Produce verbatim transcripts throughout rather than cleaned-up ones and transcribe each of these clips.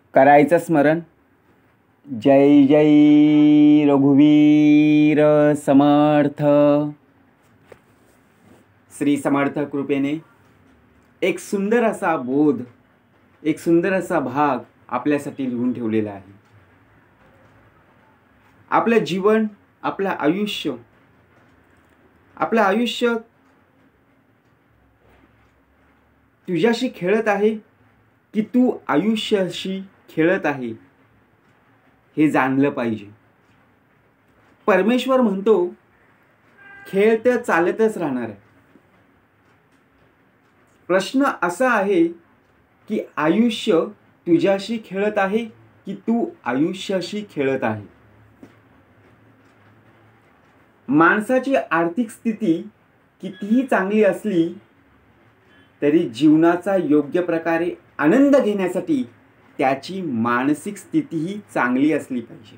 करायचं स्मरण. जय जय रघुवीर समर्थ. श्री समर्थ कृपेने एक सुंदर असा बोध, एक सुंदर असा भाग आपल्यासाठी लिहून ठेवलेला आहे. आपलं जीवन, आपलं आयुष्य, आपलं आयुष्य तुझ्याशी खेळत आहे की तू आयुष्याशी खेळत आहे हे जाणलं पाहिजे. परमेश्वर म्हणतो खेळ तर चालतच राहणार आहे. प्रश्न असा आहे की आयुष्य तुझ्याशी खेळत आहे की तू आयुष्याशी खेळत आहे. माणसाची आर्थिक स्थिती कितीही चांगली असली तरी जीवनाचा योग्य प्रकारे आनंद घेण्यासाठी त्याची मानसिक स्थितीही चांगली असली पाहिजे.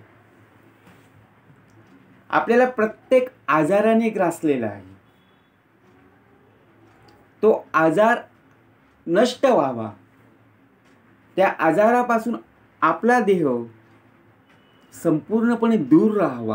आपल्याला प्रत्येक आजाराने ग्रासलेला आहे. तो आजार नष्ट व्हावा, त्या आजारापासून आपला देह संपूर्णपणे दूर राहावा,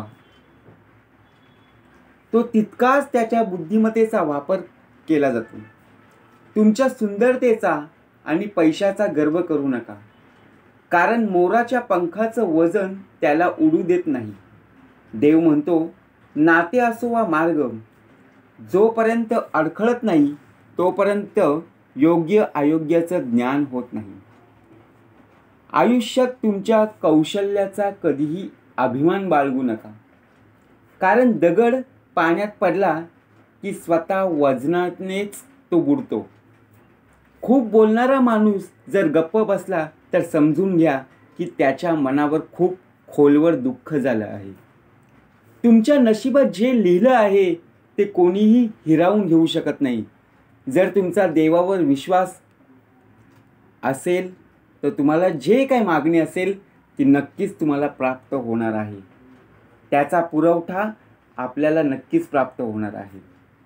तो तितकाच त्याच्या बुद्धिमत्तेचा वापर केला जातो. तुमच्या सुंदरतेचा आणि पैशाचा गर्व करू नका, कारण मोराच्या पंखाचं वजन त्याला उडू देत नाही. देव म्हणतो नाते असो वा मार्ग, जोपर्यंत अडखळत नाही तोपर्यंत योग्य अयोग्याचं ज्ञान होत नाही. आयुष्यात तुमच्या कौशल्याचा कधीही अभिमान बाळगू नका, कारण दगड पाण्यात पडला की स्वतः वजनानेच तो बुडतो. खूप बोलणारा माणूस जर गप्प बसला तर समजून घ्या की त्याच्या मनावर खूप खोलवर दुःख झालं आहे. तुमच्या नशिबात जे लिहिलं आहे ते कोणीही हिरावून घेऊ शकत नाही. जर तुमचा देवावर विश्वास असेल तर तुम्हाला जे काही मागणी असेल ती नक्कीच तुम्हाला प्राप्त होणार आहे. त्याचा पुरवठा आपल्याला नक्कीच प्राप्त होणार आहे.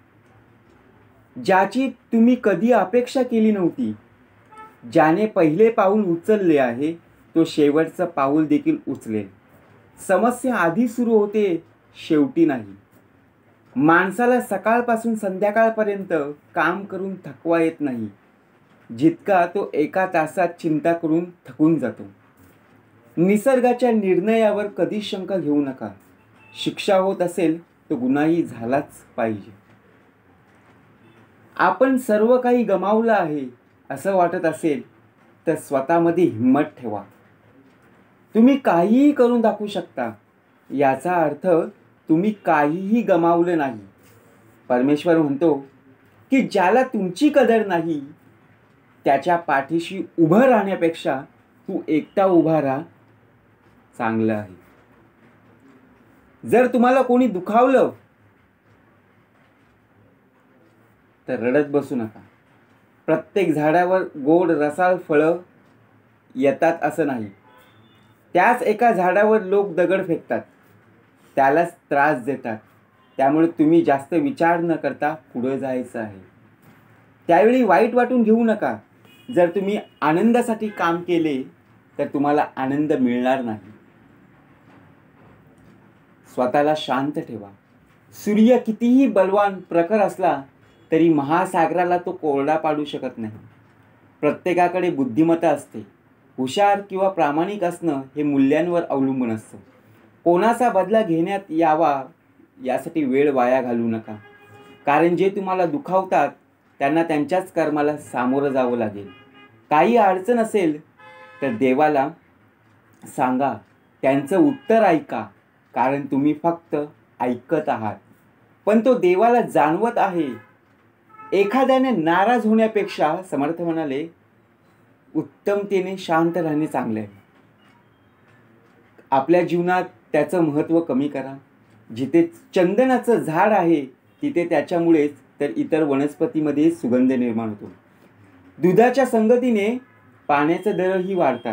ज्याची तुम्ही कधी अपेक्षा केली नव्हती, ज्याने पहिले पाऊल उचलले आहे तो शेवटचं पाऊल देखील उचलेल. समस्या आधी सुरू होते, शेवटी नाही. माणसाला सकाळपासून संध्याकाळपर्यंत काम करून थकवा येत नाही, जितका तो एका तासात चिंता करून थकून जातो. निसर्गाच्या निर्णयावर कधी शंका घेऊ नका. शिक्षा होत असेल तर गुन्हाही झालाच पाहिजे. आपण सर्व काही गमावलं आहे असं वाटत असेल तर स्वतःमध्ये हिंमत ठेवा. तुम्ही काहीही करून दाखवू शकता, याचा अर्थ तुम्ही काहीही गमावलं नाही. परमेश्वर म्हणतो की ज्याला तुमची कदर नाही त्याच्या पाठीशी उभं राहण्यापेक्षा तू एकटा उभा राहा चांगलं आहे. जर तुम्हाला कोणी दुखावलं तर रडत बसू नका. प्रत्येक झाडावर गोड रसाळ फळं येतात असं नाही. त्याच एका झाडावर लोक दगड फेकतात, त्यालाच त्रास देतात. त्यामुळे तुम्ही जास्त विचार न करता पुढे जायचं आहे. त्यावेळी वाईट वाटून घेऊ नका. जर तुम्ही आनंदासाठी काम केले तर तुम्हाला आनंद मिळणार नाही. स्वतःला शांत ठेवा. सूर्य कितीही बलवान प्रखर असला तरी महासागराला तो कोरडा पाडू शकत नाही. प्रत्येकाकडे बुद्धिमत्ता असते. हुशार किंवा प्रामाणिक असणं हे मूल्यांवर अवलंबून असतं. कोणाचा बदला घेण्यात यावा यासाठी वेळ वाया घालवू नका, कारण जे तुम्हाला दुखावतात त्यांना त्यांच्याच कर्माला सामोरं जावं लागेल. काही अडचण असेल तर देवाला सांगा, त्यांचं उत्तर ऐका, कारण तुम्ही फक्त ऐकत आहात पण तो देवाला जाणवत आहे. एखाद्याने नाराज होण्यापेक्षा समर्थ म्हणाले उत्तमतेने शांत राहणे चांगले आहे. आपल्या जीवनात त्याचं महत्त्व कमी करा. जिथे चंदनाचं झाड आहे तिथे त्याच्यामुळेच तर इतर वनस्पतीमध्ये सुगंध निर्माण होतो. दुधाच्या संगतीने पाण्याचे दरही वाढतात.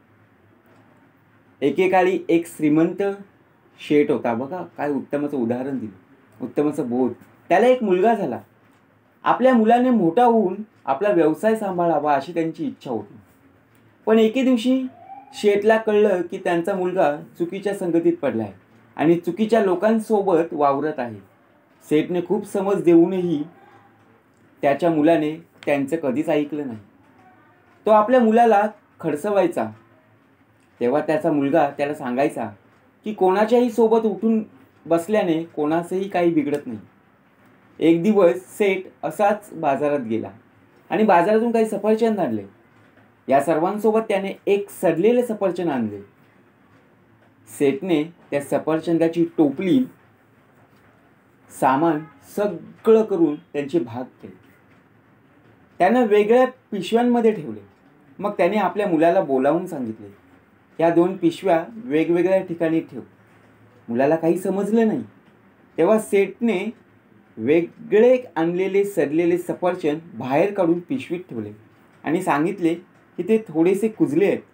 एकेकाळी एक श्रीमंत शेठ होता. बघा काय उत्तमाचं उदाहरण दिलं, उत्तमाचं बोध. त्याला एक मुलगा झाला. आपल्या मुलाने मोठा होऊन आपला व्यवसाय सांभाळावा अशी त्यांची इच्छा होती. पण एके दिवशी शेठला कळलं की त्यांचा मुलगा चुकीच्या संगतीत पडला आहे आणि चुकीच्या लोकांसोबत वावरत आहे. शेठने खूप समज देऊनही त्याच्या मुलाने त्यांचं कधीच ऐकलं नाही. तो आपल्या मुलाला खडसवायचा. तेव्हा त्याचा मुलगा त्याला सांगायचा की कोणाच्याही सोबत उठून बसल्याने कोणाचंही काही बिघडत नाही. एक दिवस सेठ असाच बाजारात गेला आणि बाजारातून काही सफरचंद आणले. या सर्वांसोबत त्याने एक सडलेले सफरचंद आणले. सेठने त्या सफरचंदाची टोपली, सामान सगळं करून त्यांचे भाग केले. त्यानं वेगळ्या पिशव्यांमध्ये ठेवले. मग त्याने आपल्या मुलाला बोलावून सांगितले, या दोन पिशव्या वेगवेगळ्या ठिकाणी ठेव. मुलाला काही समजलं नाही. तेव्हा सेठने वेगळे आणलेले सडलेले सफरचंद बाहेर काढून पिशवीत ठेवले आणि सांगितले की ते थोडेसे कुजले आहेत.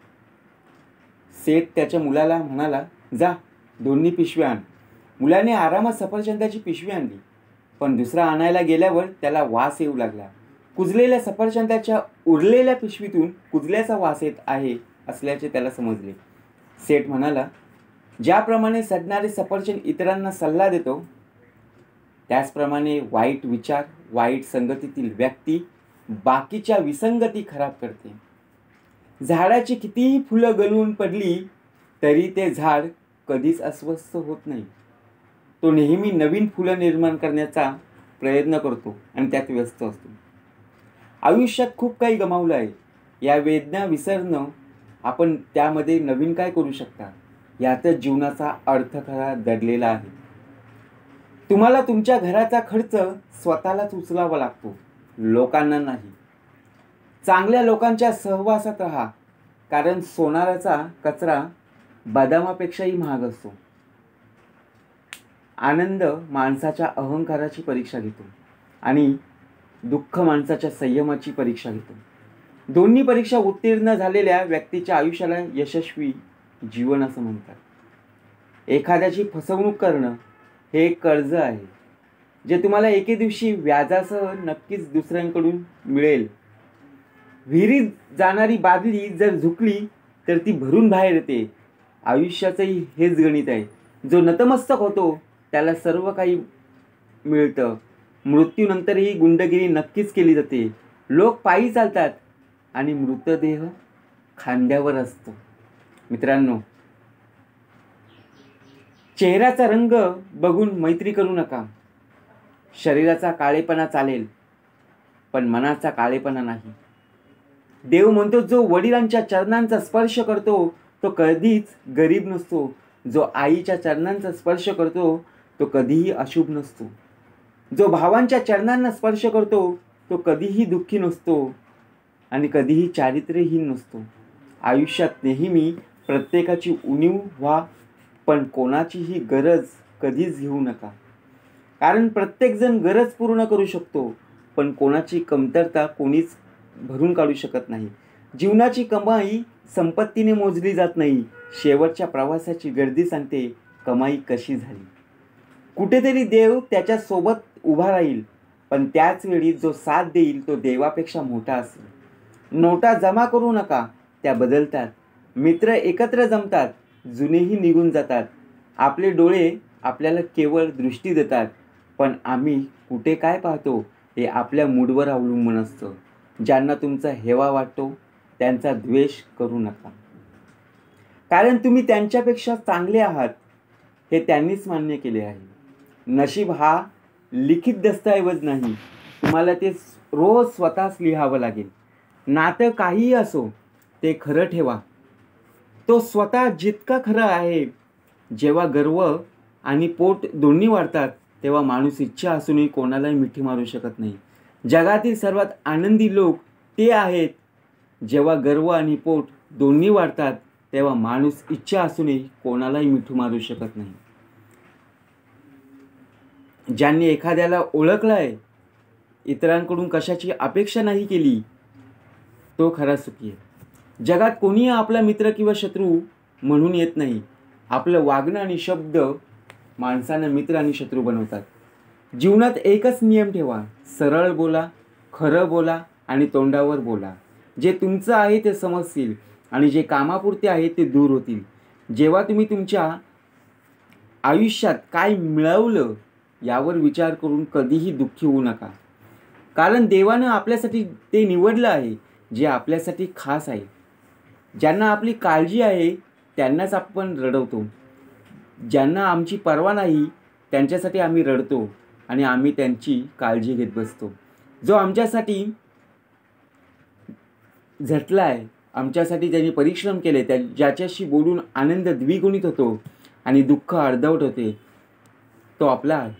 सेठ त्याच्या मुलाला म्हणाला, जा दोन्ही पिशव्या आण. मुलाने आरामात सफरचंदाची पिशवी आणली, पण दुसरा आणायला गेल्यावर त्याला वास येऊ लागला. कुजलेल्या सफरचंदाच्या उरलेल्या पिशवीतून कुजल्याचा वास येत आहे असल्याचे त्याला समजले. सेठ म्हणाला, ज्याप्रमाणे सडणारे सफरचंद इतरांना सल्ला देतो, त्याचप्रमाणे वाईट विचार, वाईट संगतीतील व्यक्ती बाकीच्या विसंगती खराब करते. झाडाची कितीही फुलं गळून पडली तरी ते झाड कधीच अस्वस्थ होत नाही. तो नेहमी नवीन फुलं निर्माण करण्याचा प्रयत्न करतो आणि त्यात व्यस्त असतो. आयुष्यात खूप काही गमावलं आहे. या वेदना विसरणं, आपण त्यामध्ये नवीन काय करू शकता, यातच जीवनाचा अर्थ खरा दडलेला आहे. तुम्हाला तुमच्या घराचा खर्च स्वतःलाच उचलावा लागतो, लोकांना नाही. चांगल्या लोकांच्या सहवासात राहा, कारण सोनाराचा कचरा बदामापेक्षाही महाग असतो. आनंद माणसाच्या अहंकाराची परीक्षा घेतो आणि दुःख माणसाच्या संयमाची परीक्षा घेतो. दोन्ही परीक्षा उत्तीर्ण झालेल्या व्यक्तीच्या आयुष्याला यशस्वी जीवन असं म्हणतात. एखाद्याची फसवणूक करणं हे एक कर्ज आहे, जे तुम्हाला एके दिवशी व्याजासह नक्कीच दुसऱ्यांकडून मिळेल. विहिरीत जाणारी बादली जर झुकली तर ती भरून बाहेर येते. आयुष्याचंही हेच गणित आहे. जो नतमस्तक होतो त्याला सर्व काही मिळतं. मृत्यूनंतरही गुंडगिरी नक्कीच केली जाते. लोक पायी चालतात आणि मृतदेह खांद्यावर असतो. मित्रांनो, चेहऱ्याचा रंग बघून मैत्री करू नका. शरीराचा काळेपणा चालेल, पण मनाचा काळेपणा नाही. देव म्हणतो, जो वडिलांच्या चरणांचा स्पर्श करतो तो कधीच गरीब नसतो. जो आईच्या चरणांचा स्पर्श करतो तो कधीही अशुभ नसतो. जो भावांच्या चरणांना स्पर्श करतो तो कधीही दुःखी नसतो आणि कधीही चारित्र्यहीन नसतो. आयुष्यात नेहमी प्रत्येकाची उणीव व्हा, पण कोणाचीही गरज कधीच घेऊ नका. कारण प्रत्येकजण गरज पूर्ण करू शकतो, पण कोणाची कमतरता कोणीच भरून काढू शकत नाही. जीवनाची कमाई संपत्तीने मोजली जात नाही. शेवटच्या प्रवासाची गर्दी सांगते कमाई कशी झाली. कुठेतरी देव त्याच्या सोबत उभा राहील, पण त्याच वेळी जो साथ देईल तो देवापेक्षा मोठा असेल. नोटा जमा करू नका, त्या बदलतात. मित्र एकत्र जमतात, जुनेही निघून जातात. आपले डोळे आपल्याला केवळ दृष्टी देतात, पण आम्ही कुठे काय पाहतो हे आपल्या मूडवर अवलंबून असतं. ज्यांना तुमचा हेवा वाटतो त्यांचा द्वेष करू नका, कारण तुम्ही त्यांच्यापेक्षा चांगले आहात हे त्यांनीच मान्य केले आहे. नशीब हा लिखित दस्तऐवज नाही, तुम्हाला ते रोज स्वतःच लिहावं लागेल. नातं काहीही असो ते खरं ठेवा. तो स्वतः जितका खरं आहे. जेव्हा गर्व आणि पोट दोन्ही वाढतात तेव्हा माणूस इच्छा असूनही कोणालाही मिठी मारू शकत नाही. जगातील सर्वात आनंदी लोक ते आहेत जेव्हा गर्व आणि पोट दोन्ही वाढतात तेव्हा माणूस इच्छा असूनही कोणालाही मिठी मारू शकत नाही. ज्यांनी एखाद्याला ओळखलं आहे, इतरांकडून कशाची अपेक्षा नाही केली, तो खरा सुखी आहे. जगात कोणीही आपला मित्र किंवा शत्रू म्हणून येत नाही. आपलं वागणं आणि शब्द माणसांना मित्र आणि शत्रू बनवतात. जीवनात एकच नियम ठेवा, सरळ बोला, खरं बोला आणि तोंडावर बोला. जे तुमचं आहे ते समजतील. आणि जे कामापुरते आहे ते दूर होतील. जेव्हा तुम्ही तुमच्या आयुष्यात काय मिळवलं यावर विचार करून कधीही दुःखी होऊ नका, कारण देवानं आपल्यासाठी ते निवडलं आहे जे आपल्यासाठी खास आहे. ज्यांना आपली काळजी आहे त्यांनाच आपण रडवतो, ज्यांना आमची पर्वा नाही त्यांच्यासाठी आम्ही रडतो आणि आम्ही त्यांची काळजी घेत बसतो. जो आमच्यासाठी झटला आहे, आमच्यासाठी त्यांनी परिश्रम केले, त्या ज्याच्याशी बोलून आनंद द्विगुणित होतो आणि दुःख अर्धवट होते, तो आपला आहे.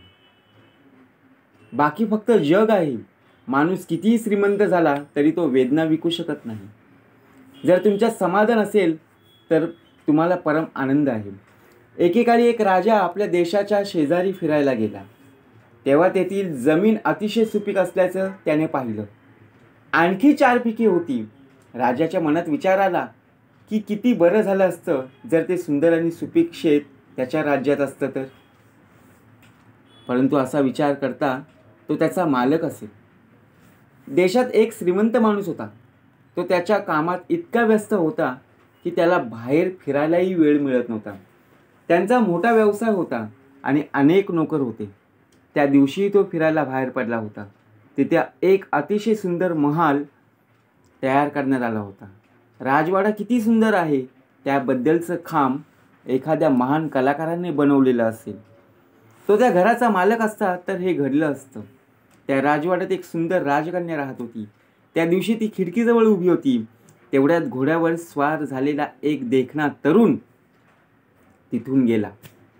बाकी फक्त जग आहे. माणूस कितीही श्रीमंत झाला तरी तो वेदना विकू शकत नाही. जर तुमच्यात समाधान असेल तर तुम्हाला परम आनंद आहे. एकेकाळी एक राजा आपल्या देशाच्या शेजारी फिरायला गेला. तेव्हा तेथील जमीन अतिशय सुपीक असल्याचं त्याने पाहिलं. आणखी चार पिके होती. राजाच्या मनात विचार आला की किती बरं झालं असतं जर ते सुंदर आणि सुपीक शेत त्याच्या राज्यात असतं तर. परंतु असा विचार करता तो त्याचा मालक असेल. देशात एक श्रीमंत माणूस होता. तो त्याच्या कामात इतका व्यस्त होता की त्याला बाहेर फिरायलाही वेळ मिळत नव्हता. त्यांचा मोठा व्यवसाय होता आणि अनेक नोकर होते. त्या दिवशी तो फिरायला बाहेर पडला होता. तिथे एक अतिशय सुंदर महाल तयार करण्यात आला होता. राजवाडा किती सुंदर आहे त्याबद्दलचं खांब एखाद्या महान कलाकाराने बनवलेलं असेल. तो त्या घराचा मालक असता तर हे घडलं असतं. त्या राजवाड्यात एक सुंदर राजकन्या राहत होती. त्या दिवशी ती खिडकीजवळ उभी होती. तेवढ्यात घोड्यावर स्वार झालेला एक देखणा तरुण तिथून गेला.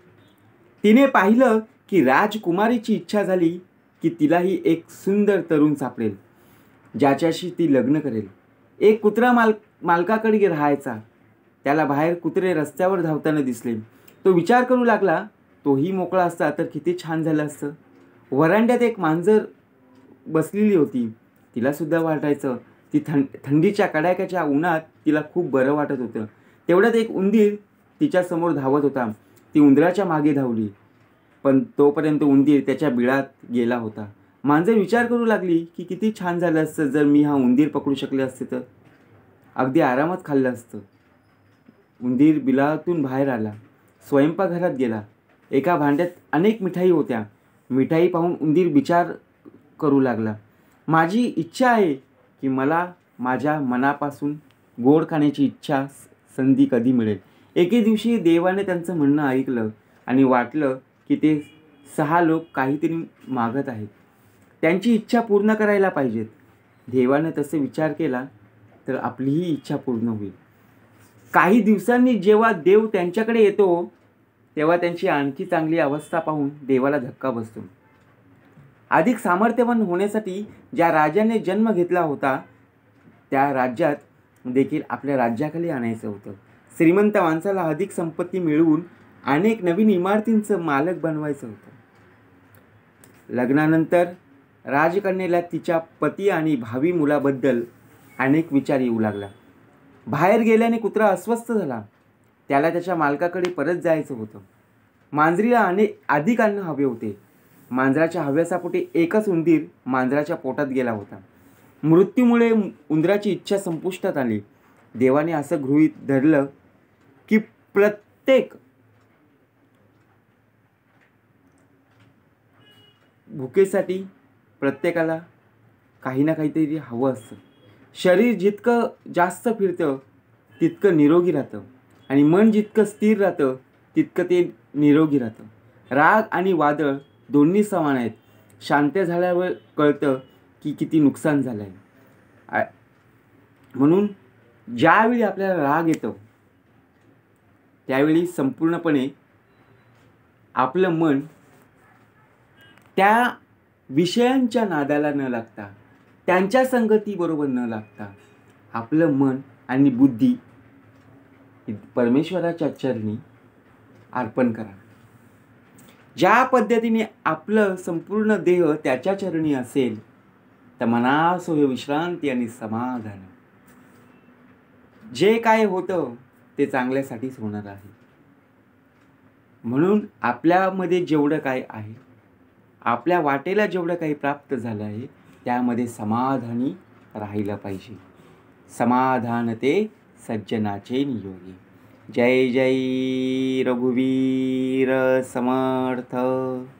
तिने पाहिलं की राजकुमारीची इच्छा झाली की तिलाही एक सुंदर तरुण सापडेल ज्याच्याशी ती लग्न करेल. एक कुत्रा माल मालकाकडे राहायचा. त्याला बाहेर कुत्रे रस्त्यावर धावताना दिसले. तो विचार करू लागला, तोही मोकळा असता तर किती छान झालं असतं. वरांड्यात एक मांजर बसलेली होती. तिला सुद्धा वाटायचं ती थंड थंडीच्या कडाक्याच्या उन्हात तिला खूप बरं वाटत होतं. तेवढ्यात एक उंदीर तिच्यासमोर धावत होता. ती उंदराच्या मागे धावली, पण तोपर्यंत उंदीर त्याच्या बिळात गेला होता. मांजर विचार करू लागली की किती छान झालं असतं जर मी हा उंदीर पकडू शकले असते तर. अगदी आरामात खाल्लं असतं. उंदीर बिळातून बाहेर आला. स्वयंपाकघरात गेला. एका भांड्यात अनेक मिठाई होत्या. मिठाई पाहून उंदीर विचार करू लागला, माझी इच्छा आहे की मला माझ्या मनापासून गोड खाण्याची इच्छा संधी कधी मिळेल. एके दिवशी देवाने त्यांचं म्हणणं ऐकलं आणि वाटलं की ते सहा लोक काहीतरी मागत आहेत, त्यांची इच्छा पूर्ण करायला पाहिजेत. देवाने तसे विचार केला तर आपलीही इच्छा पूर्ण होईल. काही दिवसांनी जेव्हा देव त्यांच्याकडे येतो तेव्हा त्यांची आणखी चांगली अवस्था पाहून देवाला धक्का बसतो. अधिक सामर्थ्यवान होण्यासाठी ज्या राजाने जन्म घेतला होता त्या राज्यात देखील आपल्या राज्याखाली आणायचं होतं. श्रीमंत माणसाला अधिक संपत्ती मिळवून अनेक नवीन इमारतींचं मालक बनवायचं होतं. लग्नानंतर राजकन्येला तिच्या पती आणि भावी मुलाबद्दल अनेक विचार येऊ लागला. बाहेर गेल्याने कुत्रा अस्वस्थ झाला. त्याला त्याच्या मालकाकडे परत जायचं होतं. मांजरीला अनेक अधिक अन्न हवे होते. मांजराच्या हव्यासापोटी एकच उंदीर मांजराच्या पोटात गेला होता. मृत्यूमुळे उंदराची इच्छा संपुष्टात आली. देवाने असं गृहीत धरलं की प्रत्येक भुकेसाठी प्रत्येकाला काही ना काहीतरी हवं असतं. शरीर जितकं जास्त फिरतं तितकं निरोगी राहतं आणि मन जितकं स्थिर राहतं तितकं ते निरोगी राहतं. राग आणि वादळ दोन्ही समान आहेत. शांत झाल्यावर कळतं की किती नुकसान झालं आहे. म्हणून ज्यावेळी आपल्याला राग येतो त्यावेळी संपूर्णपणे आपलं मन त्या विषयांच्या नादाला न लागता, त्यांच्या संगतीबरोबर न लागता आपलं मन आणि बुद्धी परमेश्वराच्या चरणी अर्पण करा. ज्या पद्धतीने आपलं संपूर्ण देह त्याच्या चरणी असेल तर मनास होय विश्रांती आणि समाधान. जे काय होतं ते चांगल्यासाठीच होणार आहे. म्हणून आपल्यामध्ये जेवढं काय आहे, आपल्या वाटेला जेवढं काही प्राप्त झालं आहे त्यामध्ये समाधानी राहिलं पाहिजे. समाधान ते सज्जनाचे नियोगी. जय जय रघुवीर समर्थ.